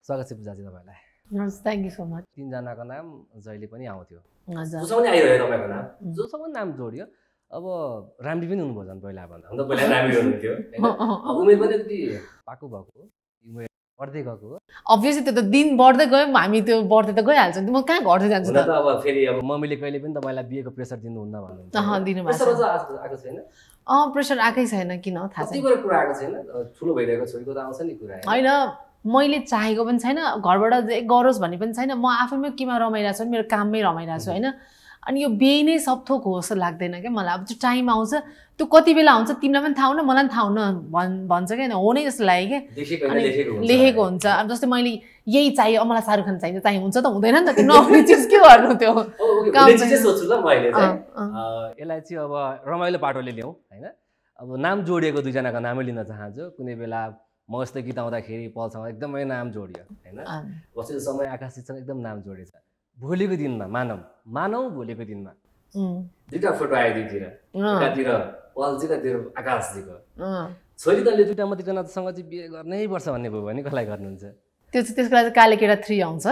स्वागत छ पूजाजी तपाईलाई। Thank you so much. तीनजनाको नाम जहिले पनि आउँथ्यो, हजुर जोसँग पनि आइरह्यो तपाईँको नाम, जोसँग नाम जोडियो। अब राम्री पनि हुनुभयो झन् पहिला भन्दा, अन्त पहिला राम्री हुनुहुन्थ्यो हैन, उमेर पनि त्यति पाएको भएको उमेर बढ्दै गएको। अभियसली त्यो त दिन बढ्दै गयो, हामी त्यो बढ्दै त गइहाल्छ नि, म कहाँ घट्दै जान्छु हुन त अब फेरि अब मम्मीले कहिले पनि तपाईँलाई बिहेको प्रेसर दिनुहुन्न भन्नुहुन्छ। दिनुभएको प्रेसर चाहिँ आएको छैन, प्रेसर आएकै छैन, किन थाहा कति छैन। कुरा आएको छैन, ठुलो भइरहेको छोरीको त आउँछ नि कुरा होइन मैले चाहेको पनि छैन, घरबाट गरोस् भन्ने पनि छैन, म आफैमै केमा रमाइरहेको छु, मेरो काममै रमाइरहेको छु होइन। अनि यो बिहे नै सब थोक हो जस्तो लाग्दैन क्या मलाई। अब त्यो टाइम आउँछ, त्यो कति बेला आउँछ तिमीलाई पनि थाहा हुन मलाई पनि थाहा हुन भन्छ क्या, हो नै जस्तो लाग्यो क्या। अनि लेखेको हुन्छ। अब जस्तै मैले यही चाहियो, मलाई शाहरुख खान चाहिन्छ, चाहिँ हुन्छ त हुँदैन नि त, त्यो नहुने चिज के गर्नु त्यो काम चाहिँ सोच्छु ल मैले चाहिँ यसलाई चाहिँ अब रमाइलो पाटोले ल्याउँ होइन। अब नाम जोडिएको दुईजनाको नामै लिन चाहन्छु। कुनै बेला म यस्तो गीत आउँदाखेरि पलसँग एकदमै नाम जोडियो होइन, पछिल्लो समय आकाशजीसँग एकदम नाम जोडेछ। भोलिको दिनमा मानौ भोलिको दिनमा दुईटा फोटो आयो दुईतिर, एकातिर पलजीको आकाशजीको। छोरी तले दुईटा मध्यजनासँग चाहिँ बिहे गर्नै पर्छ भन्ने भयो भने कसलाई गर्नुहुन्छ? त्यसको लागि काले केटा 3 आउँछ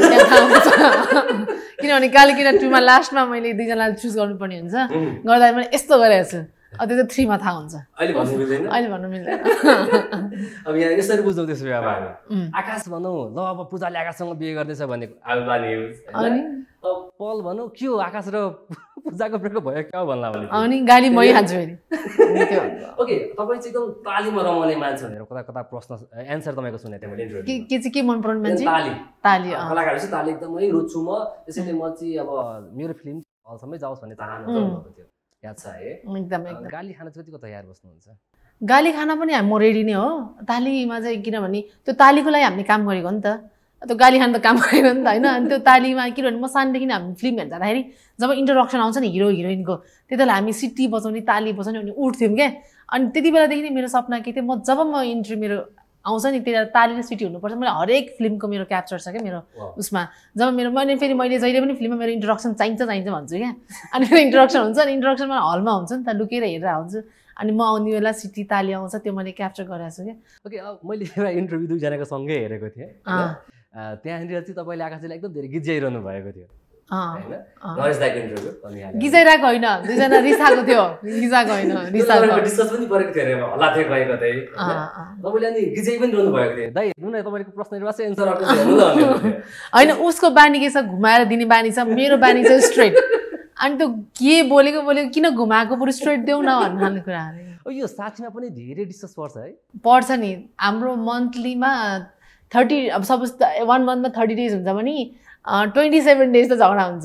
किनभने काले केटा 2 मा लास्टमा मैले दुईजनालाई चुज गर्नुपर्ने हुन्छ, गर्दा मैले यस्तो गरेको छु। अब त्यो त 3 मा थाहा हुन्छ, अहिले भन्नु मिल्दैन, अहिले भन्नु मिल्दैन। अब यहाँ यसरी बुझ्नु त्यसो भए अब आकाश भनौँ ल अब पूजाले आकाशसँग बिहे गर्दैछ भनेको, अनि पल भनौँ के हो आकाश र पूजाको ब्रेकअप भयो क्या भन्ला भने अनि गाली मै हान्छु फेरि। ओके तपाईँ चाहिँ एकदम तालीमा रमाउने मान्छे भनेर कता कता प्रश्न एन्सर तपाईँको सुनेको थिएँ मैले इन्टरभ्यू। के चाहिँ के मन पराउने मान्छे? ताली कलाकार चाहिँ ताली एकदमै रुच्छु म, त्यसैले म चाहिँ अब मेरो फिल्म हलसम्मै जाओस् भन्ने चाहना भएको थियो, याद छ है? एकदम गाली खान चाहिँ कतिको तयार बस्नुहुन्छ? गाली खाना पनि म रेडी नै हो। तालीमा चाहिँ किनभने त्यो तालीको लागि हामीले काम गरेको नि त, त्यो गाली खान त काम गरेको नि त होइन। अनि त्यो तालीमा किनभने म सानदेखि हामी फिल्म हेर्न जाँदाखेरि जब इन्ट्रोडक्सन आउँछ नि हिरो हिरोइनको, त्यति बेला हामी सिटी बजाउने ताली बजाउने अनि उठ्थ्यौँ क्या। अनि त्यति बेलादेखि नै मेरो सपना के थियो, म जब इन्ट्री मेरो आउँछ नि त्यति बेला ताली र सिटी हुनुपर्छ। मैले हरेक फिल्मको मेरो क्याप्चर छ क्या मेरो उसमा। जब मैले जहिले पनि फिल्ममा मेरो इन्ट्रोडक्सन चाहिन्छ भन्छु क्या। अनि मेरो इन्ट्रोडक्सन हुन्छ नि, इन्ट्रोडक्सनमा हलमा हुन्छ नि त, लुकेर हेरेर आउँछु। अनि म आउने बेला सिटी ताली आउँछ, त्यो मैले क्याप्चर गरेको छु क्या। ओके अब मैले एउटा इन्टरभ्यू दुईजनाको सँगै हेरेको थिएँ, त्यहाँनिर चाहिँ तपाईँले आकाशजीलाई एकदम धेरै गीत गाइरहनु भएको थियो होइन? गिजाइरहेको होइन, दुईजना रिसाएको थियो, गिजाएको होइन, डिस्कस पनि परेको थियो अरे हल्ला थियो गएको त्यही तपाईँले अनि गिजाइ पनि रहनु भएको थियो। दाइ हेर्नु न तपाईँको प्रश्न एन्सर होइन, उसको बानी के छ घुमाएर दिने बानी छ, मेरो बानी छ स्ट्रेट। अनि त्यो के बोलेको किन घुमाएको, बरु स्ट्रेट देऊ न भन्ने कुराहरू। यो साथीमा पनि धेरै डिस्कस पर्छ है? पर्छ नि, हाम्रो मन्थलीमा 30 अब सपोज 1 मन्थमा 30 डेज हुन्छ भने 27 डेज त झगडा हुन्छ।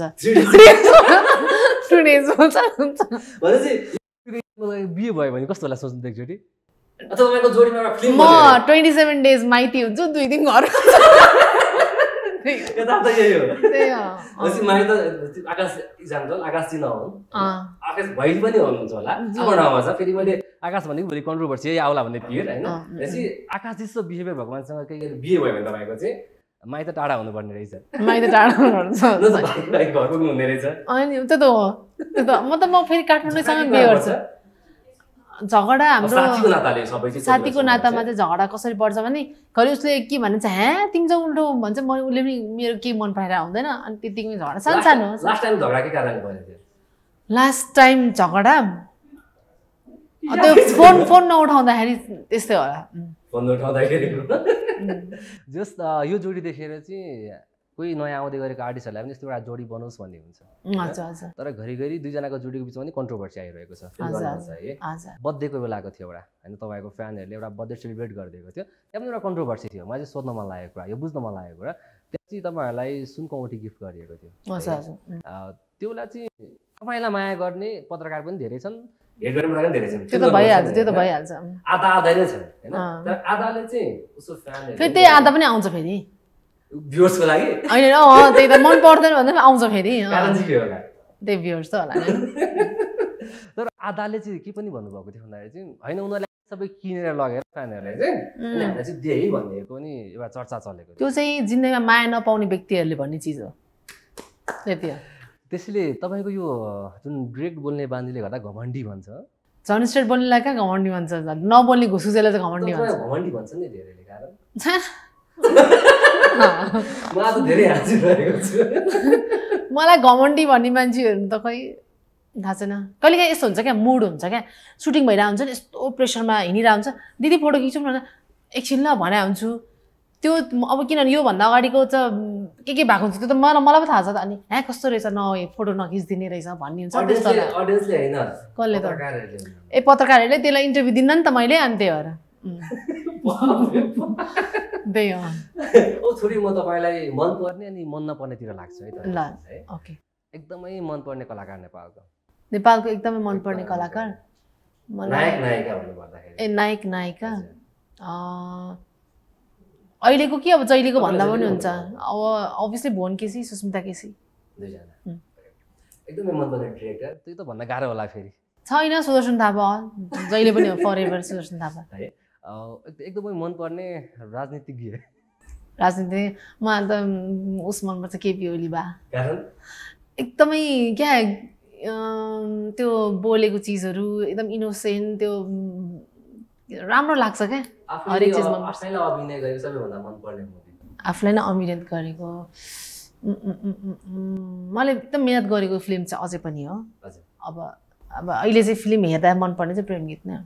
2 डेज हुन्छ बिहे भयो भने कस्तो होला सोच्नु त एकचोटि? म 27 डेज माइती हुन्छु, 2 दिन घर। आकाश भाइ पनि हुनुहुन्छ होला, फेरि मैले आकाश भनेको भोलि कन्ट्रोभर्सी आउला भन्ने पिर होइन। आकाश जस्तो बिहेभियर भगवान्सँग केही बिहे भयो भने तपाईँको चाहिँ माइत टाढा हुनुपर्ने रहेछ, माइत टाढा हुनुपर्छ, घर पुग्नु हुने रहेछ। अनि त्यो त हो, त्यो त म फेरि काठमाडौँसँग बिहे गर्छु। झगडा हाम्रो साथीको नातामा चाहिँ झगडा कसरी पर्छ भने घरि उसले के भन्छ, ह्या तिमी चाहिँ उल्टो भन्छ, उसले पनि मेरो के मन पराएर हुँदैन, अनि त्यतिकै झगडा सानो। लास्ट टाइम झगडा त्यो फोन नउठाउँदाखेरि त्यस्तै होला। जस्ट यो जोडी देखेर चाहिँ कोही नयाँ आउँदै गरेको आर्टिस्टहरूलाई पनि यस्तो एउटा जोडी बनोस् भन्ने हुन्छ। तर घरिघरि दुईजनाको जोडीको बिचमा पनि कन्ट्रोभर्सी आइरहेको छ है। बर्थडेको बेलाको थियो एउटा होइन, तपाईँको फ्यानहरूले एउटा बर्थडे सेलिब्रेट गरिदिएको थियो, त्यहाँ पनि एउटा कन्ट्रोभर्सी थियो। मलाई चाहिँ सोध्न मन लागेको कुरा, यो बुझ्न मन लागेको कुरा, त्यहाँ चाहिँ तपाईँहरूलाई सुनको औँठी गिफ्ट गरिएको थियो। त्यो बेला चाहिँ तपाईँलाई माया गर्ने पत्रकार पनि धेरै छन्, त्यो त भइहाल्छ, त्यो त भइहाल्छ। आधा नै छ हैन, तर आधाले चाहिँ उसको फ्यानहरु फेरि त्यही आधा पनि आउँछ फेरि भ्युअर्सको लागि हैन। त्यही त मन पर्दैन भन्दा आउँछ फेरि, कारण चाहिँ के होला, त्यही भ्युअर्स त होला। तर आधाले चाहिँ के पनि भन्नुभएको थियो भन्दाखेरि चाहिँ हैन, उनीहरूले सबै किनेर लगेर फ्यानहरुले चाहिँ उनीहरूले चाहिँ दिए है भनेको नि एउटा चर्चा चलेको थियो। त्यो चाहिँ जिन्दगीमा माया नपाउने व्यक्तिहरूले भन्ने चिज हो, त्यति हो। त्यसैले तपाईको यो जुन डाइरेक्ट बोल्ने बानीले गर्दा घमण्डी भन्छ, झन् स्ट्रेट बोल्नेलाई कहाँ घमण्डी भन्छ, नबोल्ने घुसुसेलाई चाहिँ घमण्डी भन्छ। घमण्डी भन्छ नि धेरैले, कारण म आज धेरै हाँसी रहेको छु। मलाई घमण्डी भन्ने मान्छेहरू त खै थाहा छैन। कहिलेकाहीँ यस्तो हुन्छ क्या, मुड हुन्छ क्या, सुटिङ भइरहेको हुन्छ नि, यस्तो प्रेसरमा हिँडिरहेको हुन्छ, दिदी फोटो खिचौँ न, एकछिन ल भने हुन्छु। त्यो अब किनभने योभन्दा अगाडिको त के भएको हुन्छ त्यो त मलाई पो थाहा छ त। अनि कस्तो रहेछ न, फोटो नखिचिदिने रहेछ भन्ने हुन्छ त्यस्तो। अडियन्सले हैन, कसले त? पत्रकारहरूले। पत्रकारहरूले त्यसलाई इन्टरभ्यू दिन्न नि त मैले, अनि त्यही भएर त्यही हो। ओ छोरी, म तपाईँलाई मनपर्ने अनि मन नपर्नेतिर लाग्छ है त। ल ओके। एकदमै मनपर्ने कलाकार नेपालको एकदमै मनपर्ने कलाकार नायक नायिका भन्नुपर्दाखेरि? नायक नायिका अहिलेको कि अब जहिलेको भन्दा पनि हुन्छ। अब अभियसली भुवन केसी, सुस्मिता केसी, दुईजना एकदमै मनपर्ने डिरेक्टर? त्यो त भन्न गाह्रो होला फेरि। छैन, सुदर्शन थापा जहिले पनि हो, फरएभर सुदर्शन थापा है। एकदमै मनपर्ने राजनीतिज्ञ? राजनीति मलाई त उस मनपर्छ, केपी ओली बा। कारण? एकदमै क्या त्यो बोलेको चिजहरू एकदम इनोसेन्ट, त्यो राम्रो लाग्छ क्या। हरेक चिज मन पर्छ। आफैलाई अभिनय गरेको सबैभन्दा मनपर्ने मुभी? आफूलाई नै अभिनय गरेको मलाई एकदम मेहनत गरेको फिल्म चाहिँ अझै पनि हो। अब अहिले चाहिँ फिल्म हेर्दा मनपर्ने चाहिँ प्रेम गीत नै हो।